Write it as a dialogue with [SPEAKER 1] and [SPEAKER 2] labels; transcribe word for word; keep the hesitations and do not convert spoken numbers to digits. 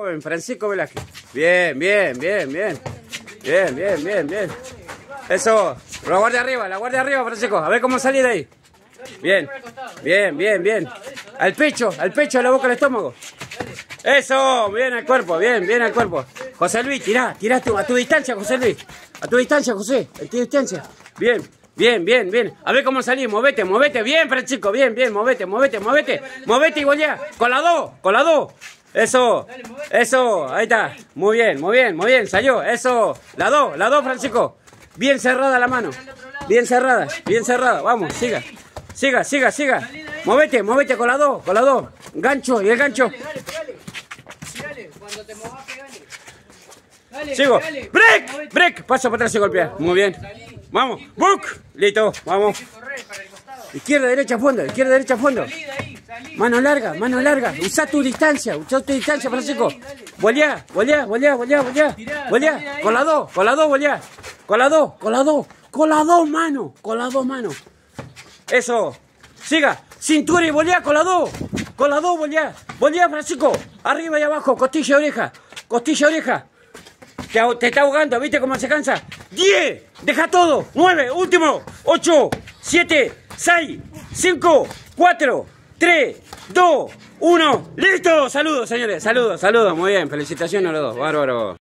[SPEAKER 1] Joven Francisco Velázquez. Bien, bien, bien, bien. Bien, bien, bien, bien. Eso. La guardia arriba, la guardia arriba, Francisco. A ver cómo salís de ahí. Bien, bien, bien, bien. Al pecho, al pecho, a la boca, al estómago. Eso, bien al cuerpo, bien, bien al cuerpo. José Luis, tirá, tirá tu, a tu distancia, José Luis. A tu distancia, José, a tu distancia. Bien, bien, bien, bien. A ver cómo salís, movete, movete. Bien, Francisco, bien, bien, movete, movete, movete. Movete y goleá. Con la dos, con la dos. Eso, eso, ahí está. Muy bien, muy bien, muy bien, salió. Eso, la dos, la dos, Francisco. Bien cerrada la mano. Bien cerrada, bien cerrada. Vamos, siga. Siga, siga, siga. Movete, movete con la dos, con la dos. Gancho, y el gancho.
[SPEAKER 2] Cuando te movas, pegale. Dale,
[SPEAKER 1] Sigo.
[SPEAKER 2] dale.
[SPEAKER 1] Break, break. Paso para atrás y golpea. Muy bien. Vamos. Book. Listo. Vamos. Izquierda, derecha, fondo. Izquierda, derecha, fondo. Mano larga, mano larga. Usa tu distancia. Usa tu distancia, Francisco. Boleá, boleá, boleá, boleá, boleá. Boleá. Con la dos, con la dos, boleá. Con la dos, con la dos. Con la dos, mano. Con la dos, mano. Eso. Siga. Cintura y boleá con la dos. Con la dos, boleá. Boleá, Francisco. Arriba y abajo. Costilla, oreja. Costilla, oreja. Te, te está ahogando. ¿Viste cómo se cansa? diez. Deja todo. nueve. Último. ocho. siete. seis. cinco. cuatro. tres. dos. uno. ¡Listo! Saludos, señores. Saludos, saludos. Muy bien. Felicitaciones a los dos. Bárbaro.